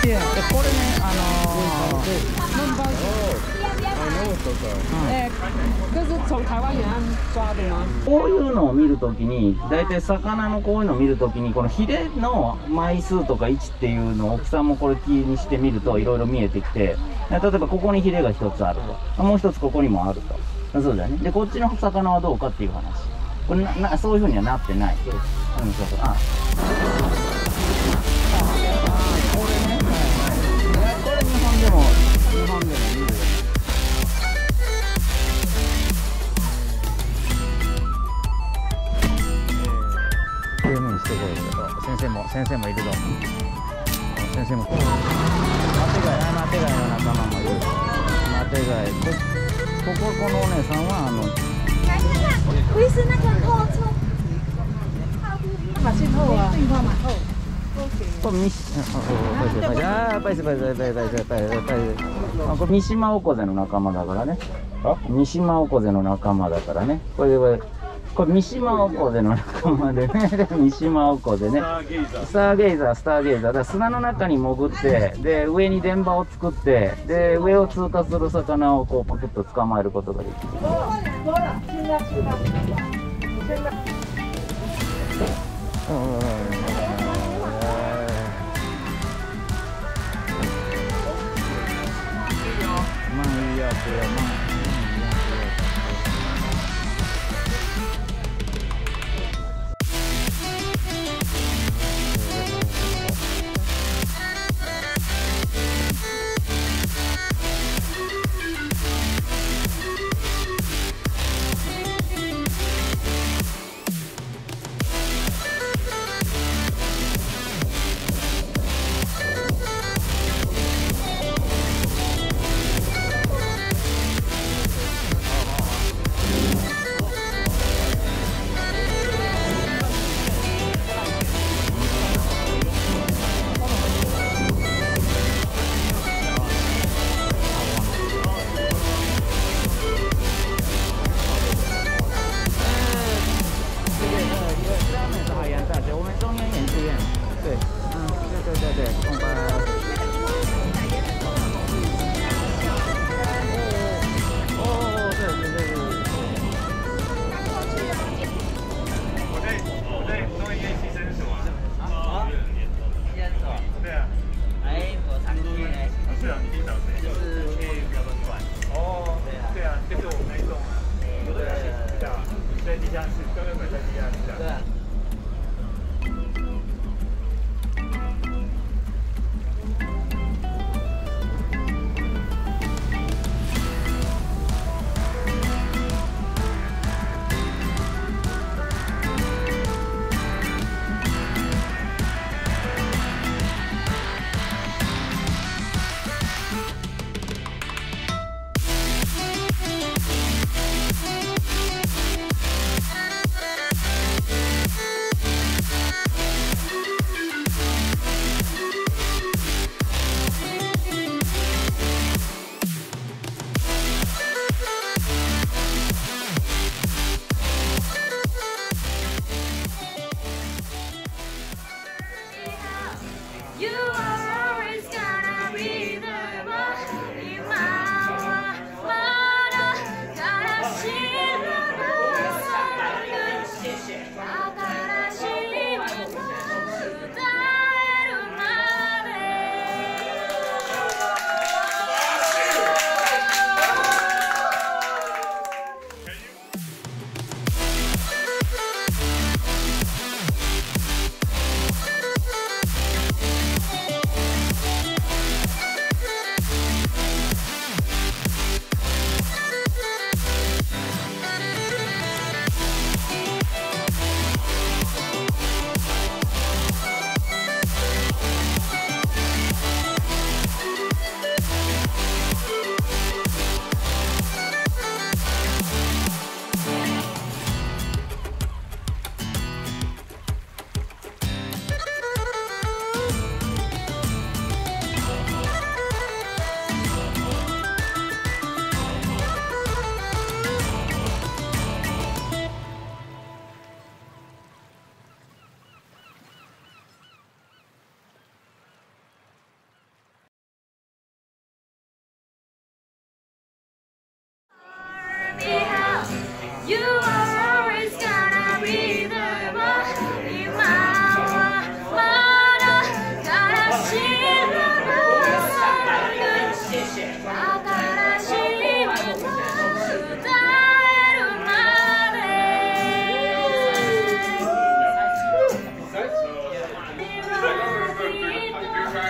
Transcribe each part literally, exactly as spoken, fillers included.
谢。でこれね、あのー、焖包子。え、这是从台湾沿岸抓的吗？ こういうのを見るときに、大体魚のこういうのを見るときに、このヒレの枚数とか位置っていうのを大きさもこれ気にしてみるといろいろ見えてきて、例えばここにヒレが一つあると、もう一つここにもあると、そうだね。でこっちの魚はどうかっていう話。これななそういうふうにはなってない。うん、そうそう。あ。これね。これ日本でも日本でも見る。ゲームにしてこいと先生も先生もいると先生もマテガイマテガイの仲間もいるマテガイこここのお姉さんはあの会是那个后冲，马信后啊，进化马后。 これミシあバイスバイスバイスバイスバイスバイスバイスこれ三島オコゼの仲間だからね三島オコゼの仲間だからねこれはこれ三島オコゼの仲間でね三島オコゼねスターゲイザースターゲイザーだ砂の中に潜ってで上に電波を作ってで上を通過する魚をこうパクッと捕まえることができる。まあいいやつやまあ。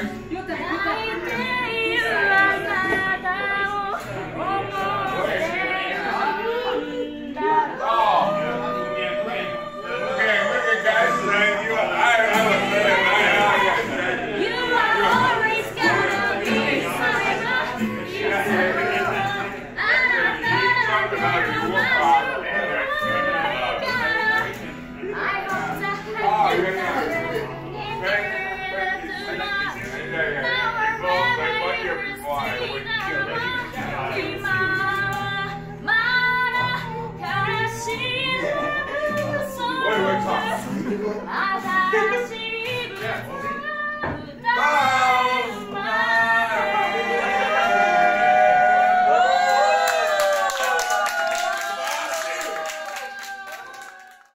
来